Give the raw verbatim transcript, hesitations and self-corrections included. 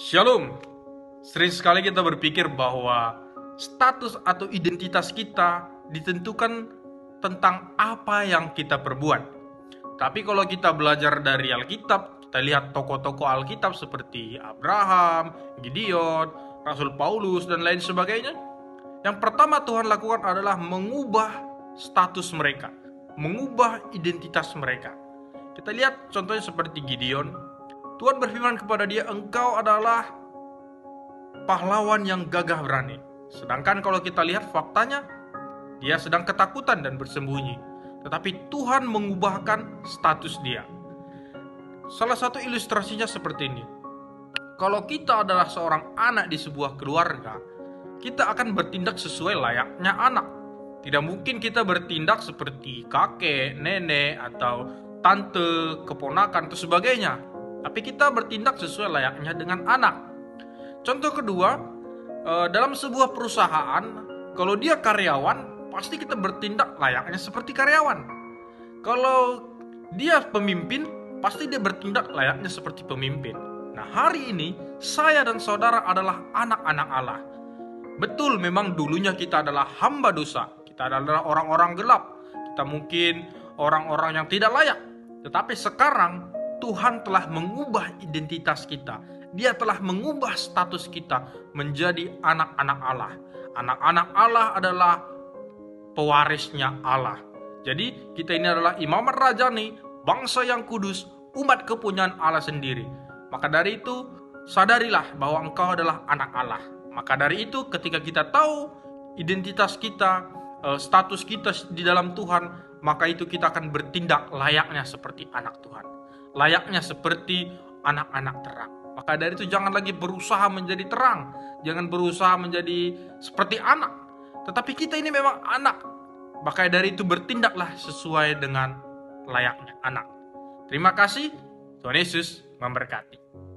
Shalom. Sering sekali kita berpikir bahwa status atau identitas kita ditentukan tentang apa yang kita perbuat. Tapi kalau kita belajar dari Alkitab, kita lihat tokoh-tokoh Alkitab seperti Abraham, Gideon, Rasul Paulus, dan lain sebagainya. Yang pertama Tuhan lakukan adalah mengubah status mereka, mengubah identitas mereka. Kita lihat contohnya seperti Gideon. Tuhan berfirman kepada dia, engkau adalah pahlawan yang gagah berani. Sedangkan kalau kita lihat faktanya, dia sedang ketakutan dan bersembunyi. Tetapi Tuhan mengubahkan status dia. Salah satu ilustrasinya seperti ini. Kalau kita adalah seorang anak di sebuah keluarga, kita akan bertindak sesuai layaknya anak. Tidak mungkin kita bertindak seperti kakek, nenek, atau tante, keponakan, atau sebagainya. Tapi kita bertindak sesuai layaknya dengan anak. Contoh kedua, dalam sebuah perusahaan, kalau dia karyawan, pasti kita bertindak layaknya seperti karyawan. Kalau dia pemimpin, pasti dia bertindak layaknya seperti pemimpin. Nah, hari ini, saya dan saudara adalah anak-anak Allah. Betul, memang dulunya kita adalah hamba dosa. Kita adalah orang-orang gelap. Kita mungkin orang-orang yang tidak layak. Tetapi sekarang, Tuhan telah mengubah identitas kita. Dia telah mengubah status kita menjadi anak-anak Allah. Anak-anak Allah adalah pewarisnya Allah. Jadi kita ini adalah imamat rajani, bangsa yang kudus, umat kepunyaan Allah sendiri. Maka dari itu sadarilah bahwa engkau adalah anak Allah. Maka dari itu ketika kita tahu identitas kita, status kita di dalam Tuhan, maka itu kita akan bertindak layaknya seperti anak Tuhan. Layaknya seperti anak-anak terang. Maka dari itu jangan lagi berusaha menjadi terang. Jangan berusaha menjadi seperti anak. Tetapi kita ini memang anak. Maka dari itu bertindaklah sesuai dengan layaknya anak. Terima kasih. Tuhan Yesus memberkati.